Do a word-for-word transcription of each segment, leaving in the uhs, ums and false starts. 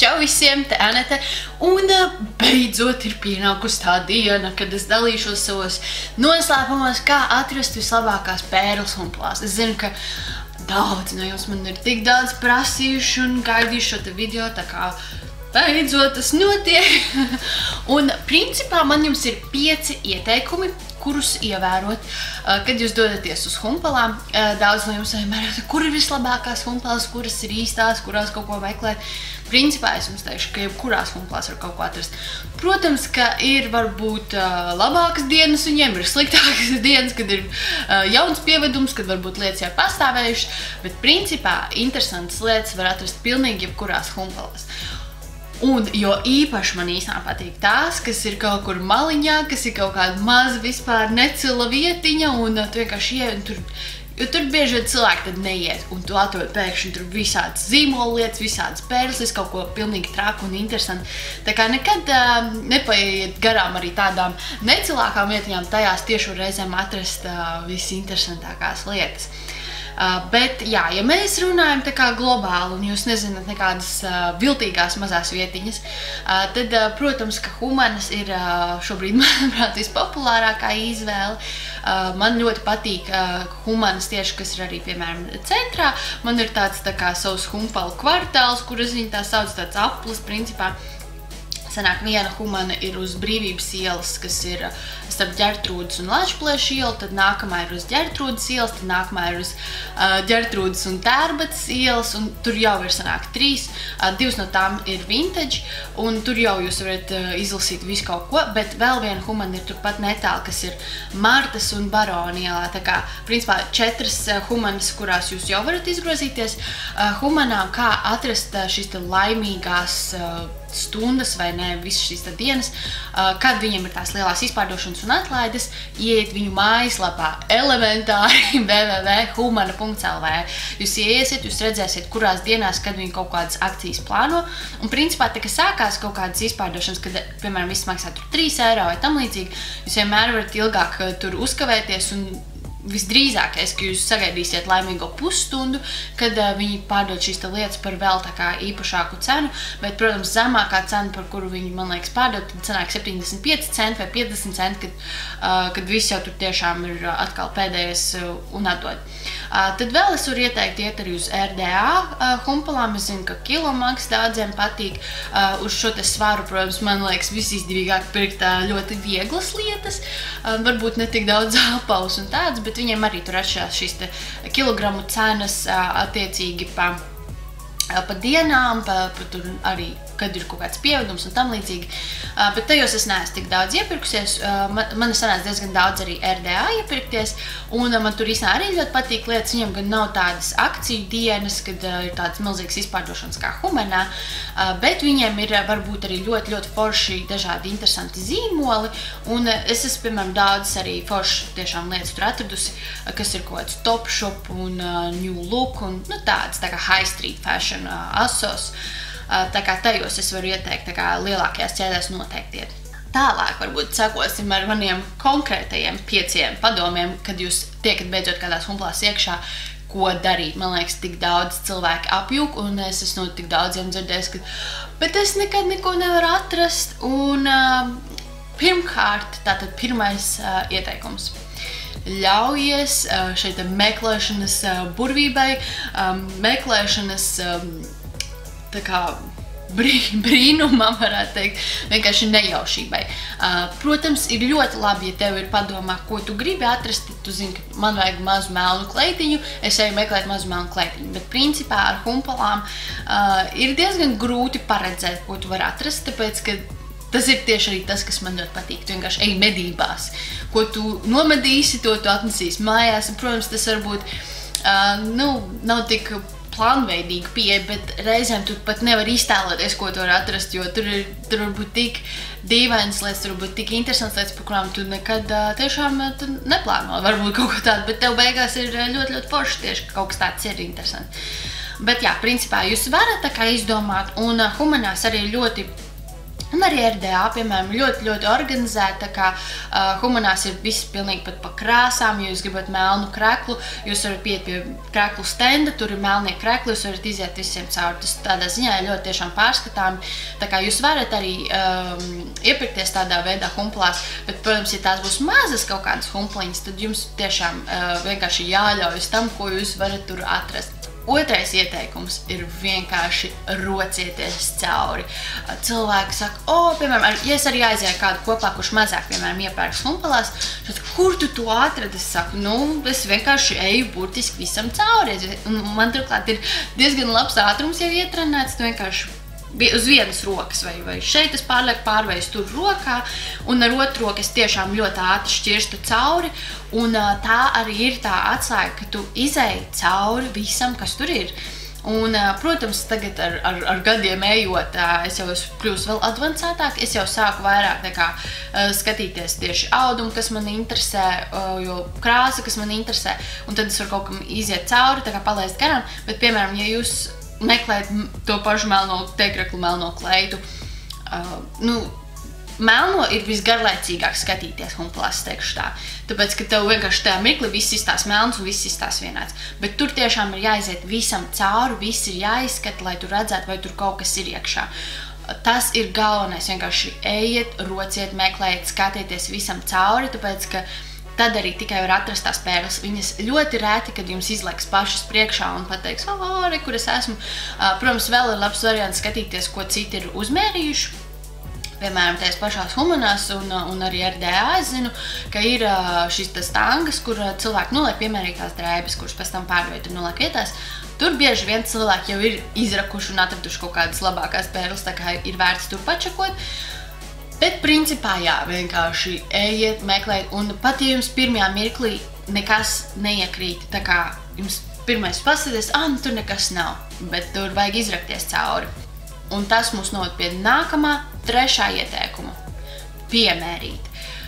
Čau visiem, te Anete, un beidzot ir pienākusi tā diena, kad es dalīšos savos noslēpumos, kā atrast vislabākās pērles humplās. Es zinu, ka daudz no jums man ir tik daudz prasījuši un gaidījuši šo te video, tā kā beidzot tas notiek. Un principā man jums ir pieci ieteikumi, kurus ievērot, kad jūs dodaties uz humpalām. Daudz no jums vienmēr ir, kur ir vislabākās humpalas, kuras ir īstās, kurās kaut ko meklēt. Principā es jums teikšu, ka jebkurās humpalās var kaut ko atrast. Protams, ka ir varbūt labākas dienas, un viņiem ir sliktākas dienas, kad ir jauns pievedums, kad varbūt lietas jau pastāvējušas, bet principā interesantas lietas var atrast pilnīgi jebkurās humpalās. Un jo īpaši man īstenībā patīk tās, kas ir kaut kur maliņā, kas ir kaut kāda maza vispār necila vietiņa, un tu vienkārši iej, un tur, jo tur bieži vien cilvēki tad neiet, un tu atrod pēkšņi tur visādas zīmola lietas, visādas pērles, kaut ko pilnīgi traku un interesanti. Tā kā nekad uh, nepaiet garām arī tādām necilākām vietiņām, tajās tieši var reizēm atrast uh, visinteresantākās lietas. Uh, bet, jā, ja mēs runājam tā kā globāli un jūs nezināt nekādas uh, viltīgās mazās vietiņas, uh, tad, uh, protams, ka Humanas ir uh, šobrīd, manuprāt, vispopulārākā izvēle. Uh, man ļoti patīk uh, Humanas tieši, kas ir arī, piemēram, centrā. Man ir tāds tā kā savs humpalu kvartāls, kuras viņi tā sauc, tāds aplis, principā. Sanāk, viena Humana ir uz Brīvības ielas, kas ir starp Ģertrūdes un Lačplēša ielu, tad nākamā ir uz Ģertrūdes ielas, tad nākamā ir uz uh, Ģertrūdes un Tērbatas ielas, un tur jau ir sanāk trīs. Uh, divas no tām ir vintage, un tur jau jūs varat uh, izlasīt visu kaut ko, bet vēl viena Humana ir turpat netālu, kas ir Martas un Barona ielā. Tā kā, principā, četras uh, Humanas, kurās jūs jau varat izgrozīties. Uh, Humanām, kā atrast uh, šīs te laimīgās uh, stundas vai ne, visas šīs dienas, kad viņiem ir tās lielās izpārdošanas un atlaides, ieiet viņu mājaslapā elementāri w w w punkt humana punkt l v. Jūs ieiesiet, jūs redzēsiet, kurās dienās, kad viņi kaut kādas akcijas plāno, un principā, tā kā sākās kaut kādas izpārdošanas, kad, piemēram, viss maksā tur trīs eiro vai tam līdzīgi, jūs vienmēr varat ilgāk tur uzkavēties un visdrīzākais, ka jūs sagaidīsiet laimīgo pusstundu, kad uh, viņi pārdod šīs lietas par vēl tā kā īpašāku cenu, bet, protams, zemākā cena, par kuru viņi, man liekas, pārdod, tad sanāk septiņdesmit pieci centi vai piecdesmit centi, kad, uh, kad viss jau tur tiešām ir atkal pēdējais uh, un atdod. Uh, tad vēl es varu ieteikt iet arī uz R D A uh, humpalām. Es zinu, ka kilomaks daudziem patīk. Uh, uz šo te svaru, protams, man liekas, visizdevīgāk pirkt uh, ļoti vieglas lietas, uh, varbūt ne tik daudz apavus un tāds, bet viņiem arī tur atšķirās šīs te kilogramu cenas attiecīgi pa, pa dienām, pa, pa tur arī, kad ir kaut kāds pievedums un tam līdzīgi. Bet tajos es neesmu tik daudz iepirkusies. Man, man sanāca diezgan daudz arī R D A iepirkties, un man tur īstenībā arī ļoti patīk lietas. Viņam gan nav tādas akciju dienas, kad ir tādas milzīgas izpārdošanas kā Humanā, bet viņiem ir varbūt arī ļoti, ļoti forši dažādi interesanti zīmoli, un es esmu, piemēram, daudz arī forši tiešām lietas tur atradusi, kas ir kaut kāds Topshop un uh, New Look un nu, tāds tā kā high street fashion uh, asos. Uh, tā kā tajos es varu ieteikt, tā kā lielākajās ķēdēs noteikti iet. Tālāk varbūt sakosim ar maniem konkrētajiem pieciem padomiem, kad jūs tiekat beidzot kādās humpalās iekšā, ko darīt. Man liekas, tik daudz cilvēki apjūk, un es esmu no tik daudziem dzirdējis, ka bet es nekad neko nevaru atrast. Un uh, pirmkārt, tātad pirmais uh, ieteikums. Ļaujies uh, šeit meklēšanas uh, burvībai, um, meklēšanas um, tā kā brī, brīnumam, varētu teikt, vienkārši nejaušībai. Uh, protams, ir ļoti labi, ja tev ir padomā, ko tu gribi atrast, tad tu zini, ka man vajag mazu melnu kleitiņu, es eju meklēt mazu melnu kleitiņu, bet principā ar humpalām uh, ir diezgan grūti paredzēt, ko tu vari atrast, tāpēc, ka tas ir tieši arī tas, kas man ļoti patīk. Tu vienkārši ej medībās. Ko tu nomedīsi, to tu atnesīsi mājās. Protams, tas varbūt uh, nu, nav tik plānveidīga pieeja, bet reizēm tu pat nevar iztēloties, ko tu var atrast, jo tur ir tur var būt tik dīvainas lietas, tur var būt tik interesants lietas, par kurām tu nekad uh, tiešām tu neplāno. Varbūt kaut ko tādu, bet tev beigās ir ļoti, ļoti forši tieši, ka kaut kas tāds ir interesants. Bet jā, principā jūs varat tā kā izdomāt, un uh, Humanās arī ļoti Un arī R D A, piemēram, ļoti, ļoti organizēta, tā kā uh, humanās ir viss pilnīgi pat pa krāsām, ja jūs gribat melnu kreklu, jūs varat piet pie kreklu stenda, tur ir melnie krekli, jūs varat iziet visiem cauri. Tas tādā ziņā ir ļoti tiešām pārskatāmi. Tā kā jūs varat arī um, iepirkties tādā veidā humplās, bet, protams, ja tās būs mazas kaut kādas humpliņas, tad jums tiešām uh, vienkārši jāļaujas tam, ko jūs varat tur atrast. Otrais ieteikums ir vienkārši rocieties cauri. Cilvēki saka, o, piemēram, ja es arī aizēju kādu kopā, kurš mazāk, piemēram, iepērks humpalās, tad kur tu to atradi? Es saku, nu, es vienkārši eju burtiski visam cauri. Un man turklāt ir diezgan labs ātrums jau ietrenēts, tu vienkārši uz vienas rokas, vai, vai šeit es pārlieku pār, vai es tur rokā, un ar otru roku es tiešām ļoti ātri šķirstu cauri, un tā arī ir tā atslēga, ka tu izēji cauri visam, kas tur ir. Un, protams, tagad ar, ar, ar gadiem ejot, es jau esmu kļūst vēl advancētāk, es jau sāku vairāk tā kā, skatīties tieši audumu, kas man interesē, jo krāsa, kas man interesē, un tad es varu kaut kam iziet cauri, tā kā palaist garām, bet, piemēram, ja jūs meklēt to pašu melno teikraklu, melno kleitu. Uh, nu, melno ir visgarlaicīgāk skatīties humplās, teikšu tā. Tāpēc, ka tev vienkārši tajā mirkli viss izstās melns un viss izstās vienāds. Bet tur tiešām ir jāiziet visam cauri, viss ir jāizskata, lai tu redzētu, vai tur kaut kas ir iekšā. Tas ir galvenais, vienkārši ejiet, rociet, meklējiet, skatieties visam cauri, tāpēc, ka tad arī tikai var atrast tās pērles. Viņas ļoti rēti, kad jums izlaiks pašas priekšā un pateiks, o, re, kur es esmu. Protams, vēl ir labs variants skatīties, ko citi ir uzmērījuši. Piemēram, tās pašās humanās un, un arī R D A es zinu, ka ir šīs stangas, kur cilvēki noliek piemērītās drēbes, kuras pēc tam pārveido tur noliek vietās. Tur bieži vien cilvēki jau ir izrakuši un atraduši kaut kādas labākās pērles, tā kā ir vērts tur pačakot. Bet principā jā, vienkārši ejiet, meklējiet, un pat ja jums pirmajā mirklī nekas neiekrīt, tā kā jums pirmais paskaties, ah, nu tur nekas nav, bet tur vajag izrakties cauri. Un tas mūs noved pie nākamā, trešā ieteikuma. Piemērīt.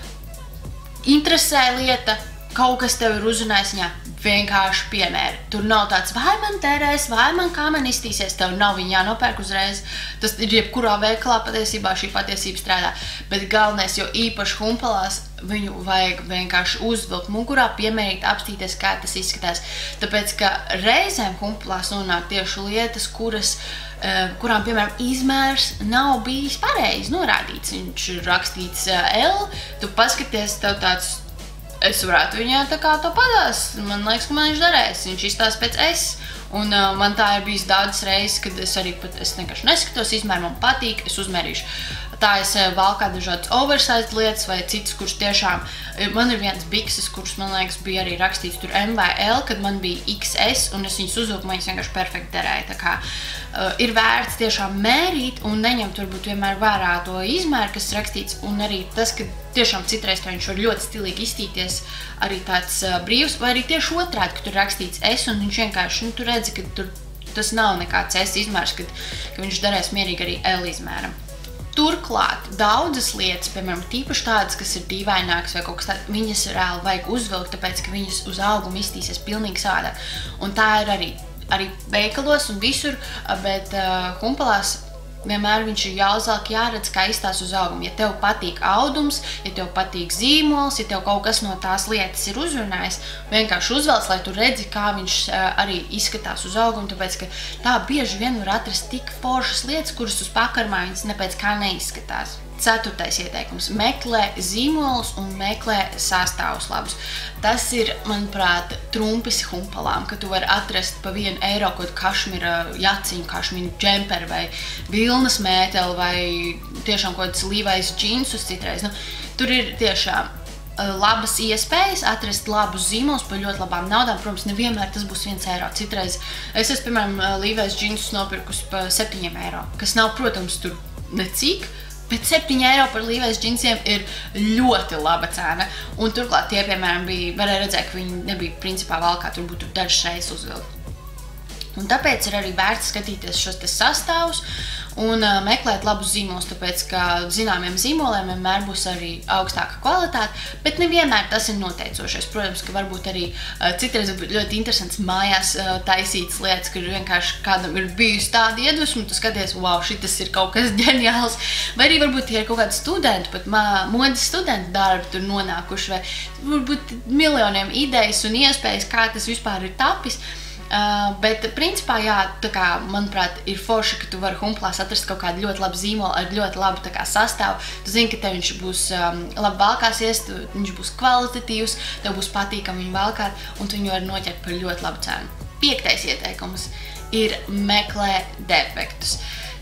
Interesē lieta, kaut kas tev ir uzrunājis, jā, vienkārši piemēri. Tur nav tāds, vai man terēs, vai man kā man iztīsies, tev nav viņa jānopērk uzreiz. Tas ir jebkurā veikalā patiesībā šī patiesība strādā. Bet galvenais, jo īpaši humpalās, viņu vajag vienkārši uzvilkt mugurā, piemērīt, apstīties, kā tas izskatās. Tāpēc, ka reizēm humpalās nonāk tieši lietas, kuras, kurām, piemēram, izmērs nav bijis pareizi norādīts. Viņš ir rakstīts L, tu paskaties, tev tāds, es varētu viņā tā kā to padās, man liekas, ka man viņš darēs, viņš izstās pēc S, un uh, man tā ir bijis daudzas reizes, kad es arī pat, es vienkārši neskatos, izmēru man patīk, es uzmērīšu. Tā es uh, valkā dažādas oversized lietas vai citas, kuras tiešām, man ir viens bikses, kuras, man liekas, bija arī rakstīts tur M vai L, kad man bija X S, un es viņus uzvilku, man viņas vienkārši perfekti derēja, tā kā uh, ir vērts tiešām mērīt un neņemt varbūt vienmēr vērā to izmēru, kas rakstīts, un arī tas, ka tiešām citreiz viņš var ļoti stilīgi izstīties arī tāds uh, brīvs, vai arī tieši otrādi, ka tur rakstīts S, un viņš vienkārši, nu, tu redzi, ka tur tas nav nekāds S izmērs, kad, ka viņš darēs mierīgi arī L izmēram. Turklāt daudzas lietas, piemēram, tīpaši tādas, kas ir dīvainākas vai kaut kas tāds, viņas reāli vajag uzvilkt, tāpēc, ka viņas uz auguma iztīsies pilnīgi savādāk. Un tā ir arī, arī veikalos un visur, bet uh, humpalās vienmēr viņš ir jāuzvelk, jāredz, kā izstās uz auguma. Ja tev patīk audums, ja tev patīk zīmols, ja tev kaut kas no tās lietas ir uzrunājis, vienkārši uzvelc, lai tu redzi, kā viņš arī izskatās uz auguma, tāpēc, ka tā bieži vien var atrast tik foršas lietas, kuras uz pakarmā viņas nepēc kā neizskatās. Ceturtais ieteikums. Meklē zīmolus un meklē sastāvus labus. Tas ir, manuprāt, trumpis humpalām, ka tu vari atrast pa vienu eiro kaut kašmira jaciņu, kašmira džemperi vai vilnas mēteli vai tiešām kaut kāds līvais džinsus citreiz. Nu, tur ir tiešām labas iespējas atrast labus zīmolus par ļoti labām naudām. Protams, nevienmēr tas būs viens eiro. Citreiz es esmu, piemēram, līvais džinsus nopirkus par septiņiem eiro, kas nav, protams, tur necik, bet septiņi eiro par līvais džinsiem ir ļoti laba cena. Un turklāt tie, piemēram, bija, varēja redzēt, ka viņi nebija principā valkā, tur būtu dažas reizes uzvilkt. Un tāpēc ir arī vērts skatīties šos te sastāvus un uh, meklēt labus zīmolus, tāpēc, ka zināmiem zīmoliem vienmēr būs arī augstāka kvalitāte, bet nevienmēr tas ir noteicošais. Protams, ka varbūt arī uh, citreiz būtu ļoti interesants mājās uh, taisītas lietas, kur vienkārši kādam ir bijusi tāda iedvesma, tu skaties, wow, šitas ir kaut kas ģeniāls, vai arī varbūt tie ir kaut kādi studenti, pat modes studenti darbi tur nonākuši, vai varbūt miljoniem idejas un iespējas, kā tas vispār ir tapis. Uh, bet principā, jā, tā kā, manuprāt, ir forši, ka tu vari Humplās atrast kaut kādu ļoti labu zīmolu ar ļoti labu tā kā sastāvu. Tu zini, ka tev viņš būs um, labi valkāsies, tu, viņš būs kvalitatīvs, tev būs patīkami viņu valkāt, un tu viņu vari noķert par ļoti labu cenu. Piektais ieteikums ir meklē defektus.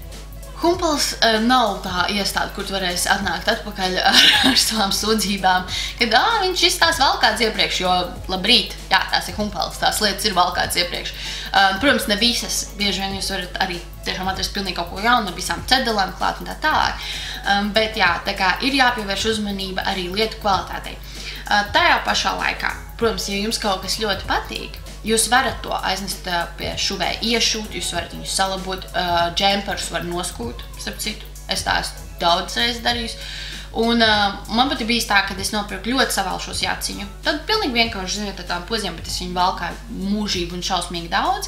Humpls uh, nav tā iestāde, kur tu varēsi atnākt atpakaļ ar, ar savām sūdzībām, kad ā, viņš izstās valkāts iepriekš, jo labrīt, jā, tās ir Humpls, tās lietas ir valkāts iepriekš. Uh, protams, ne visas, bieži vien jūs varat arī tiešām atrast pilnīgi kaut ko jaunu, ar visām cedelēm klāt un tā tālāk, um, bet jā, tā kā ir jāpievērš uzmanība arī lietu kvalitātei. Uh, tajā pašā laikā, protams, ja jums kaut kas ļoti patīk, jūs varat to aiznest pie šuvēja iešūt, jūs varat viņus salabot, uh, džemperus var noskūt, starp citu, es tā esmu daudz reizes darījusi. Un uh, man pat ir bijis tā, kad es nopirku ļoti savalšos jaciņu. Tad pilnīgi vienkārši, ziniet, ar tām poziem, bet es viņu valkāju mūžīgi un šausmīgi daudz.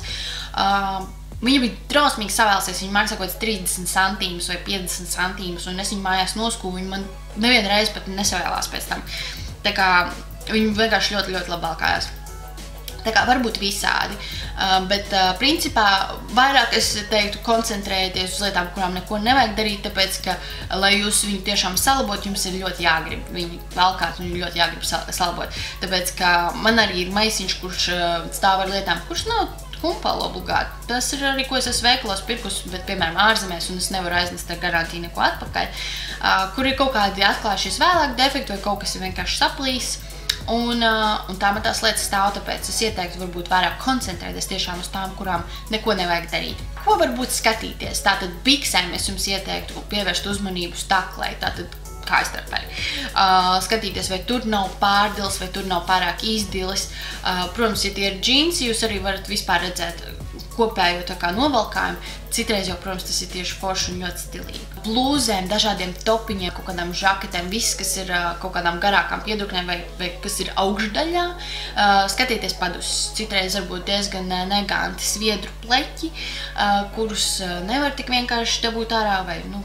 Uh, viņa bija drausmīgi savēlsies, viņa maksā kaut kāds trīsdesmit centīmus vai piecdesmit centīmus, un es viņu mājās noskūvu, viņa man nevienu reizi pat nesavēlās pēc tam. Tā kā viņa vienkārši ļoti, ļoti labi valkājās. Tā kā varbūt visādi, uh, bet uh, principā vairāk es teiktu koncentrējieties uz lietām, kurām neko nevajag darīt, tāpēc, ka, lai jūs viņu tiešām salabot, jums ir ļoti jāgrib viņu valkāt un viņu ļoti jāgrib salabot. Tāpēc, ka man arī ir maisiņš, kurš uh, stāv ar lietām, kurš nav Humpla obligāti. Tas ir arī, ko es esmu veikalos pirkus, bet, piemēram, ārzemēs, un es nevaru aiznest ar garantiju neko atpakaļ, uh, kur ir kaut kādi atklājušies vēlāk defekti vai kaut kas ir vienkārši saplīs. Un, uh, un tā man tās lietas stāv, tāpēc es ieteiktu varbūt vairāk koncentrēties tiešām uz tām, kurām neko nevajag darīt. Ko varbūt skatīties? Tātad biksēm es jums ieteiktu pievērst uzmanību staklei, tātad kājstarpei. Uh, skatīties, vai tur nav pārdils, vai tur nav pārāk izdilis. Uh, protams, ja tie ir džinsi, jūs arī varat vispār redzēt kopējo tā kā novalkājumu. Citreiz jau, protams, tas ir tieši forši un ļoti stilīgi. Blūzēm, dažādiem topiņiem, kaut kādām žaketēm, viss, kas ir uh, kaut kādām garākām piedurknēm vai, vai kas ir augšdaļā, uh, skatieties padus. Citreiz varbūt diezgan uh, neganti sviedru pleķi, uh, kurus uh, nevar tik vienkārši dabūt ārā vai, nu,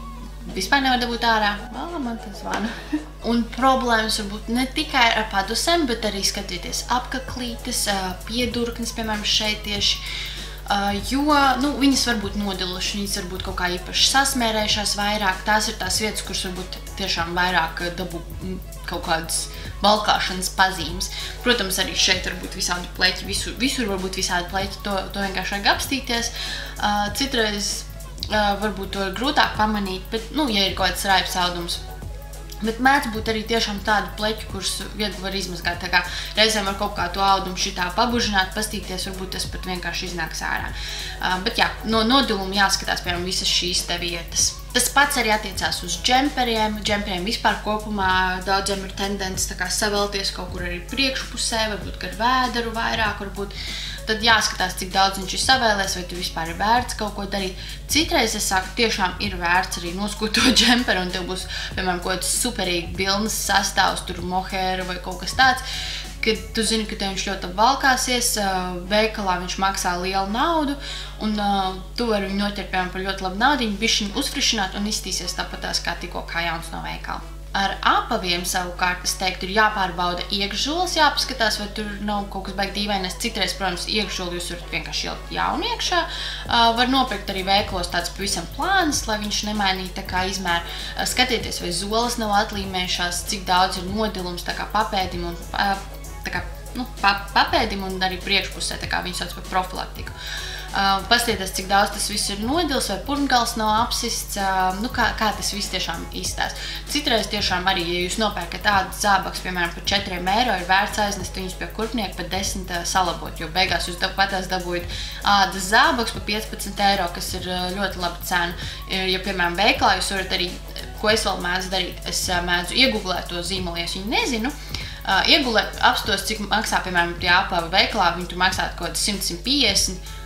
vispār nevar dabūt ārā. Ā, man tas zvana. Un problēmas varbūt ne tikai ar padusēm, bet arī skatieties apkaklītes, uh, piedurknes, piemēram, šeit tieši. Uh, jo, nu, viņas var būt nodiluši, viņas var būt kaut kā īpaši sasmērējušās vairāk. Tās ir tās vietas, kuras varbūt tiešām vairāk dabū kaut kādas valkāšanas pazīmes. Protams, arī šeit var būt visādi pleķi, visur, visur var būt visādi pleķi, to, to vienkārši vajag apstīties. Uh, citreiz uh, varbūt to ir grūtāk pamanīt, bet, nu, ja ir kaut kāds raibs audums. Bet mēdz būt arī tiešām tādu pleķu, kurus viegli var izmazgāt. Tā kā reizēm var kaut kā to audumu šitā pabužināt, pastīties, varbūt tas pat vienkārši iznāks ārā. Uh, bet jā, no nodiluma jāskatās, piemēram, visas šīs te vietas. Tas pats arī attiecās uz džemperiem. Džemperiem vispār kopumā daudziem ir tendence tā kā savelties kaut kur arī priekšpusē, varbūt gar vēderu vairāk, varbūt. Tad jāskatās, cik daudz viņš ir savēlēs, vai tu vispār ir vērts kaut ko darīt. Citreiz es saku, tiešām ir vērts arī noskūt to džemperu, un tev būs, piemēram, kaut kāds superīgi bilnas sastāvs, tur mohēra vai kaut kas tāds, kad tu zini, ka tev viņš ļoti valkāsies, veikalā viņš maksā lielu naudu, un uh, tu vari viņu noķert, piemēram, par ļoti labu naudiņu, bišķiņu uzfrišināt un iztīsies tāpatās kā tikko kā jauns no veikala. Ar apaviem savukārt, es teiktu, ir jāpārbauda iekšžols, jāpaskatās, vai tur nav kaut kas baigi dīvainais. Citreiz, protams, iekšžoli jūs varat vienkārši ielikt jaunu iekšā. Uh, var nopirkt arī veikalos tāds pavisam plānis, lai viņš nemainītu tā kā izmēru. Uh, skatieties, vai zoles nav atlīmējušās, cik daudz ir nodilums, tā kā papēdim un, uh, tā kā, nu, pa, papēdim un arī priekšpusē, tā kā viņi sauc par profilaktiku. Uh, Pastieties, cik daudz tas viss ir nodils, vai purngals nav apsists, uh, nu kā, kā tas viss tiešām izstās. Citreiz tiešām arī, ja jūs nopērkat tādas zābakus, piemēram, par četriem eiro, ir vērts aiznest viņus pie kurpnieka par desmit uh, salabot, jo beigās jūs patās dabūjat ādas zābakus par piecpadsmit eiro, kas ir uh, ļoti laba cena. Ja, piemēram, veiklā jūs varat arī, ko es vēl mēdzu darīt, es uh, mēdzu iegooglēt to zīmolu, ja es viņu nezinu. Uh, iegooglēt, apstos, cik maksā, piemēram, tie apava veiklā, viņi tur maksā kaut kāds simt līdz simt piecdesmit.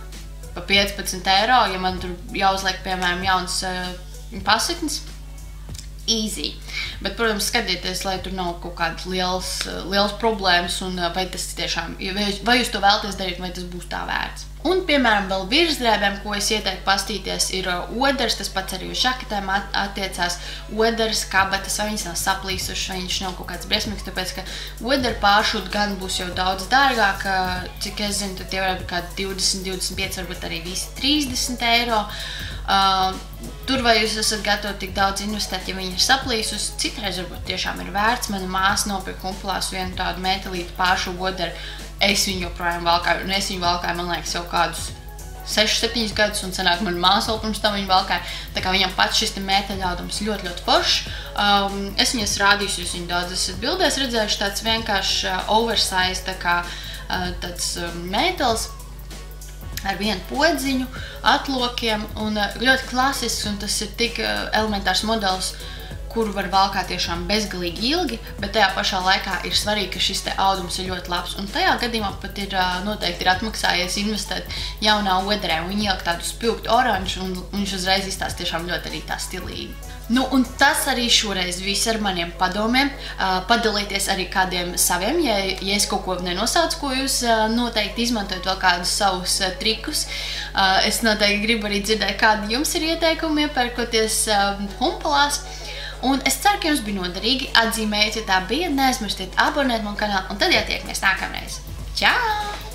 pa piecpadsmit eiro, ja man tur jāuzliek, piemēram, jauns uh, pasaknes. Easy. Bet, protams, skatieties, lai tur nav kaut kādas liels, liels problēmas un vai tas tiešām, vai jūs to vēlaties darīt, vai tas būs tā vērts. Un, piemēram, vēl virsdrēbēm, ko es ieteiktu pastīties, ir oders, tas pats arī uz žaketēm attiecās. Oders, kabatas, vai viņas nav saplīsušas, vai viņš nav kaut kāds briesmīgs, tāpēc, ka oderu pāršūt gan būs jau daudz dārgāk, cik es zinu, tad tie varētu būt kādi divdesmit, divdesmit pieci, varbūt arī visi trīsdesmit eiro. Uh, tur vai jūs esat gatavi tik daudz investēt, ja viņi ir saplīsus, citreiz varbūt tiešām ir vērts. Mana māsa nopirka Humpalās vienu tādu metālītu pāršu oderu, es viņu joprojām valkāju, un es viņu valkāju, man liekas, jau kādus sešus septiņus gadus, un sanāk, man māsa vēl pirms tam viņu valkāja, tā kā viņam pats šis te mēteļaudums ļoti, ļoti foršs. Um, es viņas rādīšu, jūs viņu daudz esat bildēs redzējuši, tāds vienkārši uh, oversize, tā kā uh, tāds uh, mētelis, ar vienu podziņu, atlokiem un ļoti klasisks, un tas ir tik elementārs modelis, kuru var valkāt tiešām bezgalīgi ilgi, bet tajā pašā laikā ir svarīgi, ka šis te audums ir ļoti labs. Un tajā gadījumā pat ir noteikti ir atmaksājies investēt jaunā oderē, un viņi ieliek tādu spilgtu oranžu, un viņš uzreiz izstās tiešām ļoti arī tā stilīgi. Nu, un tas arī šoreiz viss ar maniem padomiem. Uh, padalieties arī kādiem saviem, ja, ja es kaut ko nenosaucu, ko jūs uh, noteikti izmantojat vēl kādus savus uh, trikus. Uh, es noteikti gribu arī dzirdēt, kādi jums ir ieteikumi iepērkoties uh, Humpalās. Un es ceru, ka jums bija noderīgi. Atzīmējiet, ja tā bija, neaizmirstiet abonēt manu kanālu, un tad jau tiekamies nākamreiz. Čau!